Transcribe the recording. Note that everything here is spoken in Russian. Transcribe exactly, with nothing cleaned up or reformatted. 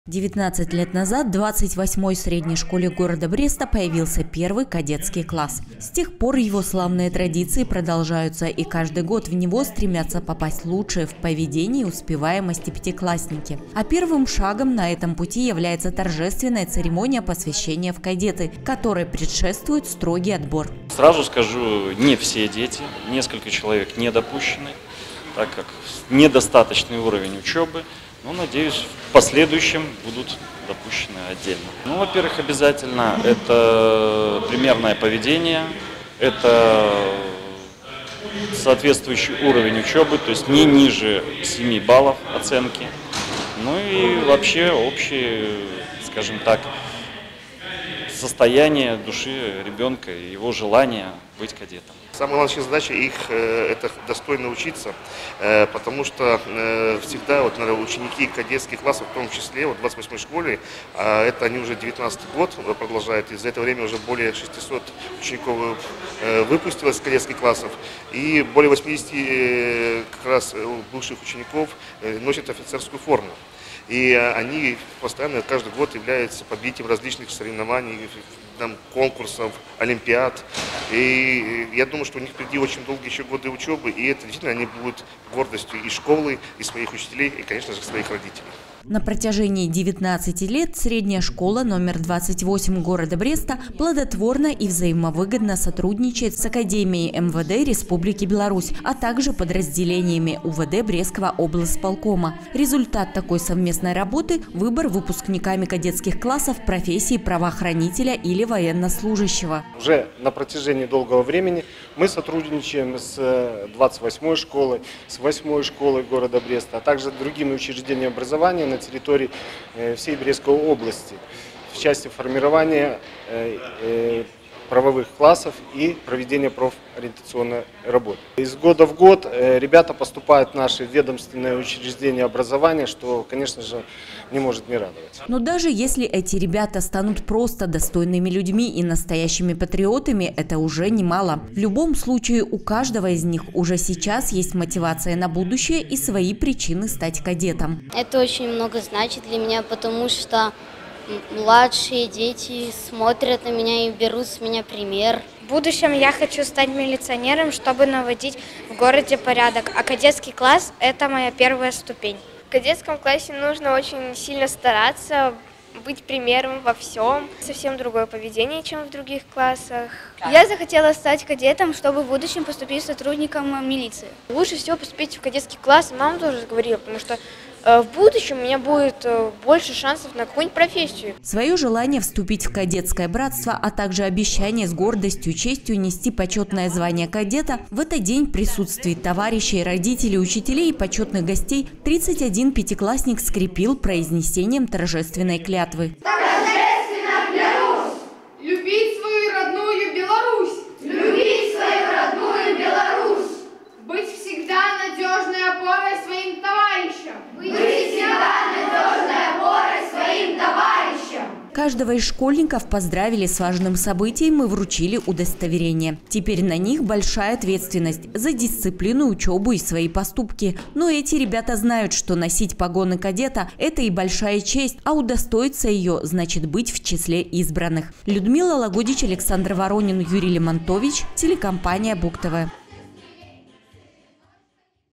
девятнадцать лет назад в двадцать восьмой средней школе города Бреста появился первый кадетский класс. С тех пор его славные традиции продолжаются, и каждый год в него стремятся попасть лучшие в поведении и успеваемости пятиклассники. А первым шагом на этом пути является торжественная церемония посвящения в кадеты, которой предшествует строгий отбор. Сразу скажу, не все дети, несколько человек не допущены, так как недостаточный уровень учебы. Ну, надеюсь, в последующем будут допущены отдельно. Ну, во-первых, обязательно это примерное поведение, это соответствующий уровень учебы, то есть не ниже семи баллов оценки. Ну и вообще общее, скажем так, состояние души ребенка и его желание быть кадетом. Самая главная задача их э, это достойно учиться, э, потому что э, всегда вот, наверное, ученики кадетских классов, в том числе вот, в двадцать восьмой школе, э, это они уже девятнадцатый год продолжают, и за это время уже более шестисот учеников э, выпустилось из кадетских классов, и более восьмидесяти э, как раз бывших учеников э, носят офицерскую форму. И они постоянно каждый год являются победителем различных соревнований, там, конкурсов, олимпиад. И я думаю, что у них впереди очень долгие еще годы учебы, и это действительно они будут гордостью и школы, и своих учителей, и, конечно же, своих родителей. На протяжении девятнадцати лет средняя школа номер двадцать восемь города Бреста плодотворно и взаимовыгодно сотрудничает с Академией эм вэ дэ Республики Беларусь, а также подразделениями у вэ дэ Брестского облсполкома. Результат такой совместной работы – выбор выпускниками кадетских классов профессии правоохранителя или военнослужащего. Уже на протяжении долгого времени мы сотрудничаем с двадцать восьмой школой, с восьмой школой города Бреста, а также другими учреждениями образования на территории всей Брестской области в части формирования правовых классов и проведения профориентационной работы. Из года в год ребята поступают в наши ведомственные учреждения образования, что, конечно же, не может не радовать. Но даже если эти ребята станут просто достойными людьми и настоящими патриотами, это уже немало. В любом случае, у каждого из них уже сейчас есть мотивация на будущее и свои причины стать кадетом. Это очень много значит для меня, потому что младшие дети смотрят на меня и берут с меня пример. В будущем я хочу стать милиционером, чтобы наводить в городе порядок, а кадетский класс – это моя первая ступень. В кадетском классе нужно очень сильно стараться, быть примером во всем. Совсем другое поведение, чем в других классах. Я захотела стать кадетом, чтобы в будущем поступить сотрудником милиции. Лучше всего поступить в кадетский класс, мама тоже говорила, потому что в будущем у меня будет больше шансов на какую-нибудь профессию. Свое желание вступить в кадетское братство, а также обещание с гордостью и честью нести почетное звание кадета, в этот день в присутствии товарищей, родителей, учителей и почетных гостей тридцать один пятиклассник скрепил произнесением торжественной клятвы. Торжественно клянусь любить свою родную Беларусь, любить свою родную Беларусь, быть всегда надежной опорой своим товарищам. Быть всегда надежной опорой своим товарищам. Каждого из школьников поздравили с важным событием и вручили удостоверение. Теперь на них большая ответственность за дисциплину, учебу и свои поступки. Но эти ребята знают, что носить погоны кадета – это и большая честь, а удостоиться ее значит быть в числе избранных. Людмила Лагодич, Александр Воронин, Юрий Лемонтович, телекомпания БугТВ.